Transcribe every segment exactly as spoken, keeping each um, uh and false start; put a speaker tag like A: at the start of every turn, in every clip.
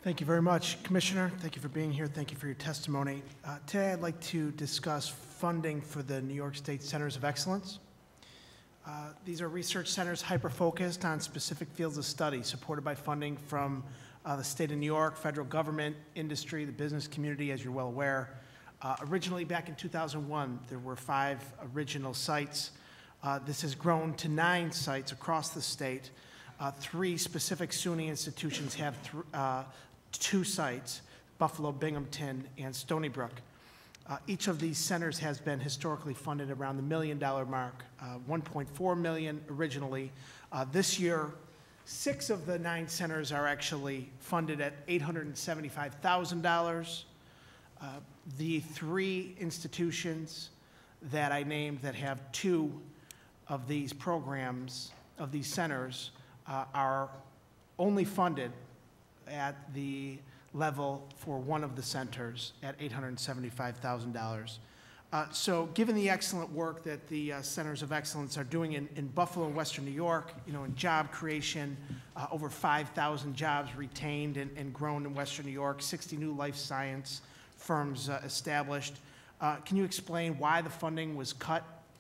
A: Thank you very much, Commissioner. Thank you for being here. Thank you for your testimony. Uh, today, I'd like to discuss funding for the New York State Centers of Excellence. Uh, these are research centers hyper-focused on specific fields of study, supported by funding from uh, the state of New York, federal government, industry, the business community, as you're well aware. Uh, originally, back in two thousand one, there were five original sites. Uh, this has grown to nine sites across the state. Uh, three specific SUNY institutions have th uh, two sites, Buffalo, Binghamton, and Stony Brook. Uh, each of these centers has been historically funded around the million dollar mark, uh, one point four million originally. Uh, this year, six of the nine centers are actually funded at eight hundred seventy-five thousand dollars. Uh, the three institutions that I named that have two of these programs, of these centers, uh, are only funded at the level for one of the centers at eight hundred seventy-five thousand dollars. Uh, so given the excellent work that the uh, Centers of Excellence are doing in, in Buffalo and Western New York, you know, in job creation, uh, over five thousand jobs retained and, and grown in Western New York, sixty new life science firms uh, established. Uh, can you explain why the funding was cut?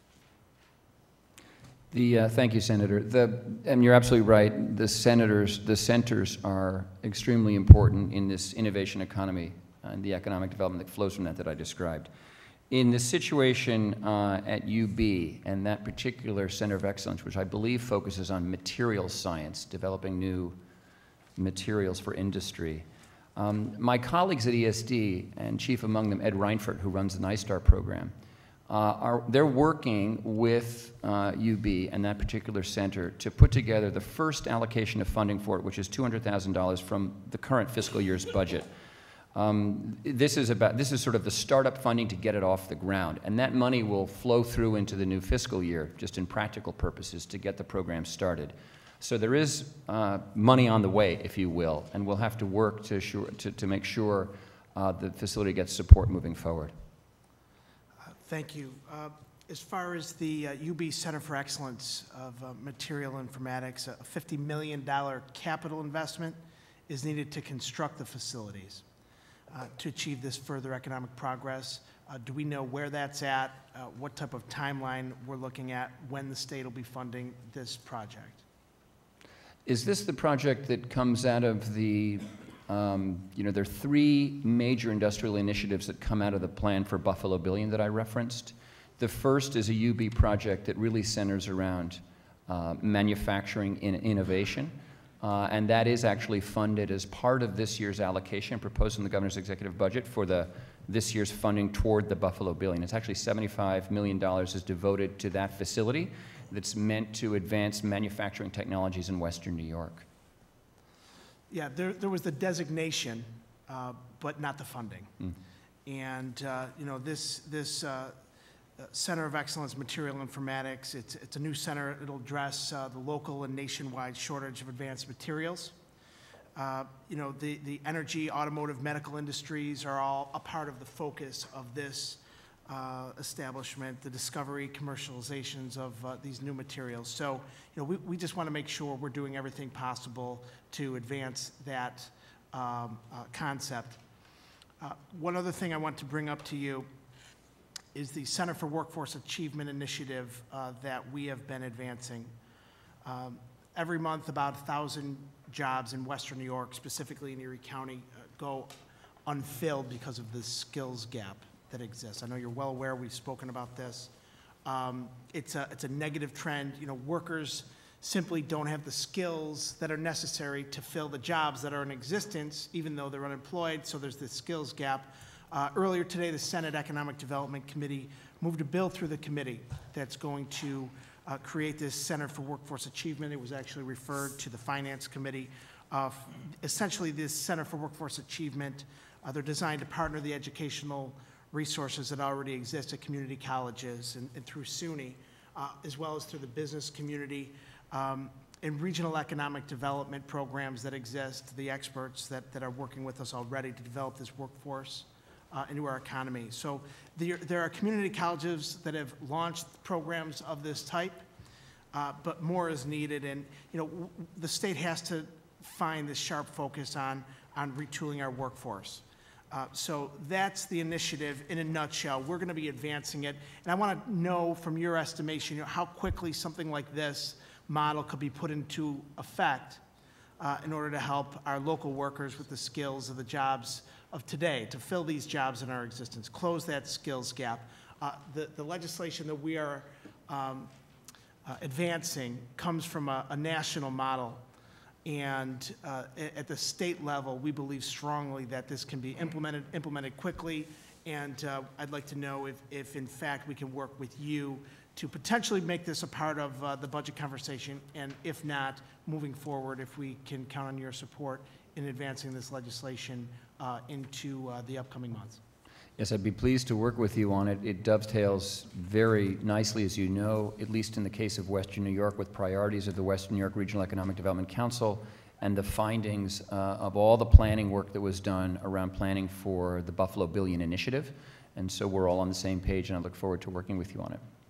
B: The, uh, thank you, Senator. The, and you're absolutely right. The senators, the centers are extremely important in this innovation economy and the economic development that flows from that that I described. In the situation uh, at U B and that particular Center of Excellence, which I believe focuses on materials science, developing new materials for industry, um, my colleagues at E S D, and chief among them Ed Reinfert, who runs the NISTAR program, Uh, are, they're working with uh, U B and that particular center to put together the first allocation of funding for it, which is two hundred thousand dollars from the current fiscal year's budget. Um, this is about, this is sort of the startup funding to get it off the ground, and that money will flow through into the new fiscal year, just in practical purposes, to get the program started. So there is uh, money on the way, if you will, and we'll have to work to, sure, to, to make sure uh, the facility gets support moving forward.
A: Thank you. Uh, as far as the uh, U B Center for Excellence of uh, Material Informatics, a fifty million dollar capital investment is needed to construct the facilities. Uh, to achieve this further economic progress, uh, do we know where that's at, uh, what type of timeline we're looking at, when the state will be funding this project?
B: Is this the project that comes out of the Um, you know, there are three major industrial initiatives that come out of the plan for Buffalo Billion that I referenced. The first is a U B project that really centers around uh, manufacturing and innovation, uh, and that is actually funded as part of this year's allocation proposed in the governor's executive budget for the this year's funding toward the Buffalo Billion. It's actually seventy-five million dollars is devoted to that facility that's meant to advance manufacturing technologies in Western New York.
A: Yeah, there, there was the designation, uh, but not the funding.
B: Mm.
A: And, uh, you know, this, this uh, Center of Excellence Material Informatics, it's, it's a new center. It'll address uh, the local and nationwide shortage of advanced materials. Uh, you know, the, the energy, automotive, medical industries are all a part of the focus of this uh, establishment, the discovery, commercializations of uh, these new materials. So, you know, we, we just want to make sure we're doing everything possible to advance that um, uh, concept. Uh, one other thing I want to bring up to you is the Center for Workforce Achievement Initiative uh, that we have been advancing. Um, every month, about a thousand jobs in Western New York, specifically in Erie County, uh, go unfilled because of the skills gap that exists. I know you're well aware, we've spoken about this. Um, it's, a, it's a negative trend. You know, workers simply don't have the skills that are necessary to fill the jobs that are in existence, even though they're unemployed, so there's this skills gap. Uh, earlier today, the Senate Economic Development Committee moved a bill through the committee that's going to uh, create this Center for Workforce Achievement. It was actually referred to the Finance Committee. Uh, essentially, this Center for Workforce Achievement, uh, they're designed to partner the educational resources that already exist at community colleges and, and through SUNY, uh, as well as through the business community, um, and regional economic development programs that exist, the experts that, that are working with us already to develop this workforce uh, into our economy. So there, there are community colleges that have launched programs of this type, uh, but more is needed. And, you know, w the state has to find this sharp focus on on retooling our workforce. Uh, so that's the initiative in a nutshell. We're going to be advancing it. And I want to know from your estimation, you know, how quickly something like this model could be put into effect uh, in order to help our local workers with the skills of the jobs of today, to fill these jobs in our existence, close that skills gap. Uh, the, the legislation that we are um, uh, advancing comes from a, a national model. And uh, at the state level, we believe strongly that this can be implemented, implemented quickly. And uh, I'd like to know if, if, in fact, we can work with you to potentially make this a part of uh, the budget conversation. And if not, moving forward, if we can count on your support in advancing this legislation uh, into uh, the upcoming months.
B: Yes, I'd be pleased to work with you on it. It dovetails very nicely, as you know, at least in the case of Western New York, with priorities of the Western New York Regional Economic Development Council and the findings uh, of all the planning work that was done around planning for the Buffalo Billion Initiative. And so we're all on the same page, and I look forward to working with you on it.